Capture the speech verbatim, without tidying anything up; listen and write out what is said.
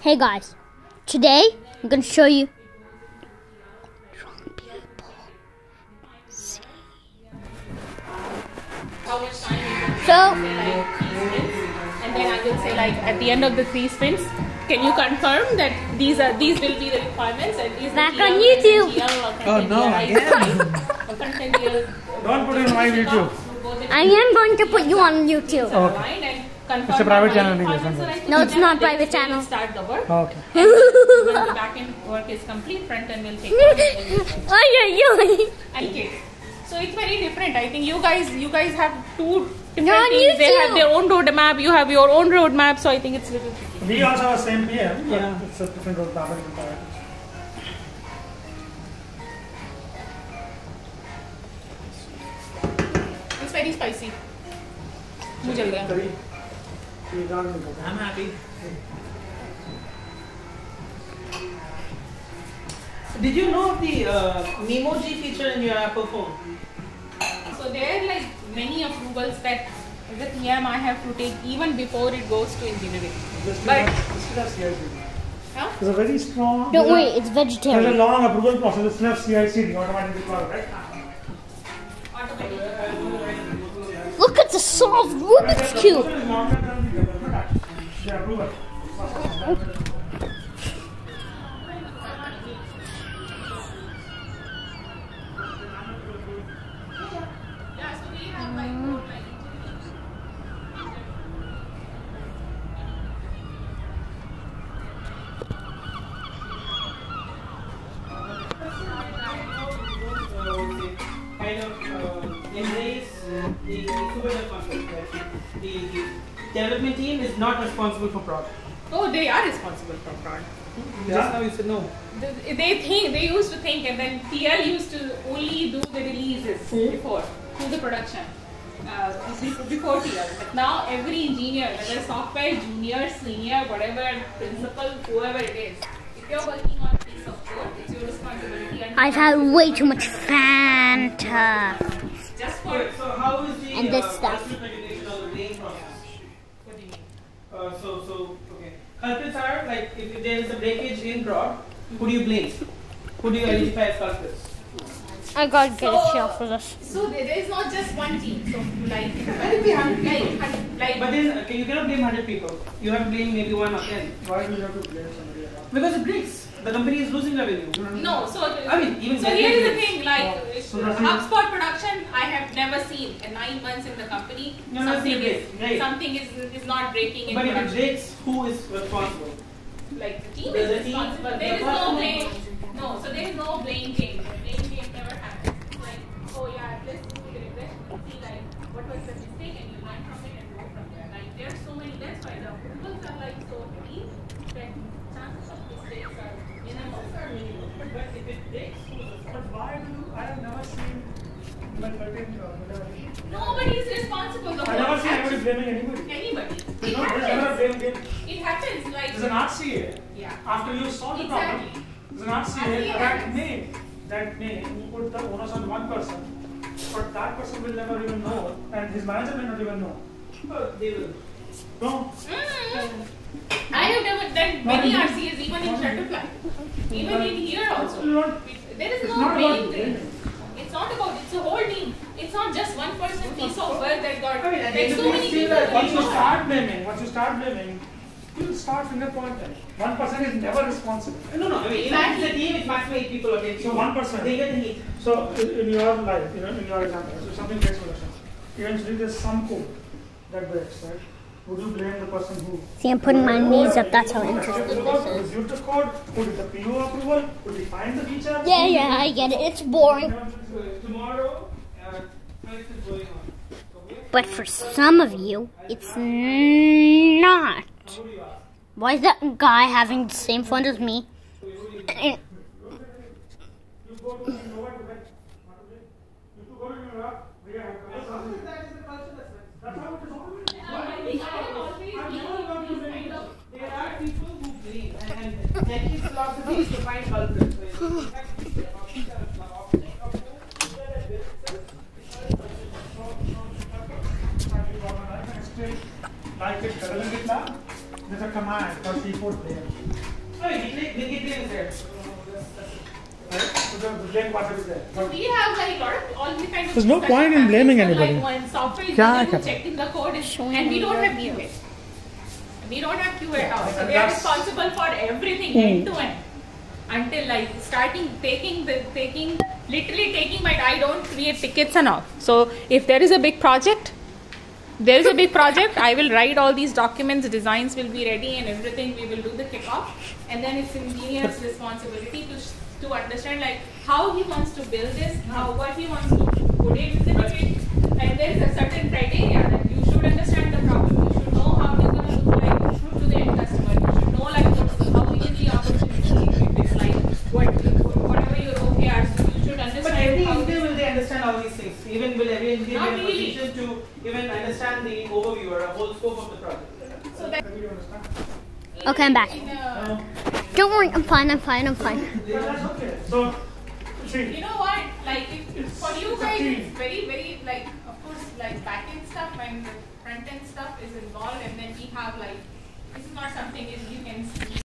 Hey guys, today I'm going to show you drunk people. See. How much time you can So, say like three sprints, and then I will say like at the end of the three sprints, can you confirm that these are these will be the requirements and these back will on be YouTube. Oh no, again. Don't put it on my YouTube. I am going to put you on YouTube. Okay. It's a private channel, No, it's not private channel. Start the work. Okay. When the back end work is complete, front end will take on. Oh, Okay. So it's very different. I think you guys, you guys have two different You're on teams. They have YouTube. their own roadmap. You have your own roadmap. So I think it's little tricky. We also have the same P M, but Yeah. it's a different roadmap. It's very spicy. मुझे जल गया. I'm happy. Did you know the uh, Memoji feature in your Apple phone? So there are like many approvals that the P M I have to take even before it goes to engineering. But huh? It's a very strong. Don't there's a- worry, it's There's a vegetarian. long approval process. It's not C I C D, automatic deployment, right? Look at the solved Rubik's Cube. Yeah, approval. Yeah, so we have like more like Kind of uh, embrace the super concept. Right? The, the development team is not responsible for product. oh, they are responsible for product. Just now you said no. They they think they used to think, and then T L used to only do the releases before to the production. Uh, before before T L. But now every engineer, whether software, junior, senior, whatever, principal, whoever it is, if you're working on a piece of code, it's your responsibility. And I've had way too much Fanta. just for So how is the And this uh, stuff. culprit recognition of the blame process? what do you mean? Uh, so so okay. Culprits are like if, if there is a breakage in prod, who do you blame? Who do you identify as culprits? I gotta get a So- shell for this. So there there is not just one team. So like Let it be hundred like people. hun- like But then okay, you cannot blame hundred people. You have to blame maybe one or ten. Why do you have to blame somebody else? Because it breaks. The company is losing revenue. no. So I mean, even so that here is the breaks. thing. Like So nothing- HubSpot production, I have never seen in nine months in the company. No, no, something it's is right. something is is not breaking in But if it production. breaks, who is responsible? Like the team There's is a team, responsible. but There the is no person- blame. No, so there is no blame game. The blame game never happens. It's like, oh yeah, let's do the regression and see like what was the mistake and you learn from it and go from there. Like there's so many. That's why the approvals are like so heavy that chances of mistakes are minimal. But if it breaks, who is responsible? But why do you, I have never seen like certain uh, whatever. Nobody is responsible. The I whole never seen anybody action- blaming anybody. Anybody. There's It no, there's never a happens. blame game. It happens. Like There's an R C A. yeah. After you solve the Exactly. problem, there's an R C A R C A that happens. may, that may you put the onus on one person, but that person will never even know, and his manager may not even know. Oh, they will. No. Mm. I have never done Not many in- R C As even in not in- Shutterfly. Even in here also. It's not- There is it's no not blame about game. blaming. It's not about, it's a whole team. It's not just one person piece of work that got, I mean, at the like end so of the many day, people. like, Once you involved. start blaming, once you start blaming, you start finger pointing. One person is never responsible. No, no. I mean, Exactly. it's a team. It's maximum eight people or ten people. So one person. They get the heat. So in in your life, you know, in your example, so something breaks production. Eventually, there's some code that breaks, right? Would you blame the person who? See, I'm putting my knees up. That's how interesting Who this is. reviewed the code? Who did the P O approval? Who defined the feature? Yeah, yeah, I get it. It's boring. So tomorrow, uh, twenty-six is going on. Okay? But for some of you, it's not. Who do you ask? Why is that guy having the same fun as me? You And go to Innova to get. You to go to Innova, we have. That is the culture that's like. That's how it is always. I have always been kind of There are people who believe, and, and Jenkins' philosophy is to find culprits. So in fact, it's the opposite of- the opposite of who people that build itself. Like it, developing it now. There's a command for C four player. Oh, Git Git is there. Right? So the, the blame part is there. So we have like lot of all the kind of. There's no discussion point in blaming happening. So, anybody. Like when software is क्या who करें? checking the code, is, Showing and we don't your have Q A. view. We don't have Q A at all. So and they are that's- responsible for everything Mm. end to end. Until like starting taking the taking literally taking my I don't create tickets and all. So if there is a big project, there is a big project, I will write all these documents, designs will be ready and everything. We will do the kickoff, and then it's engineer's responsibility to to understand like how he wants to build this, how what he wants to put it within it, and there is a certain criteria that you should understand the problem. You should know how it is going to look like to the end customer. You should know like what's, how easily opportunity if it's like what whatever your O K Rs. You should But understand every how engineer will they understand all these things? Even will every engineer Not be in a really. position to even understand the overview or a whole scope of the project? so that. Do you understand? Okay, I'm back. In, uh, Don't worry, I'm fine, I'm fine, I'm fine. Yeah, that's okay. So, see, You know what? Like, if, if for you It's a guys, team. it's very, very like, of course, like back end stuff and the front end stuff is involved, and then we have like, this is not something is you can see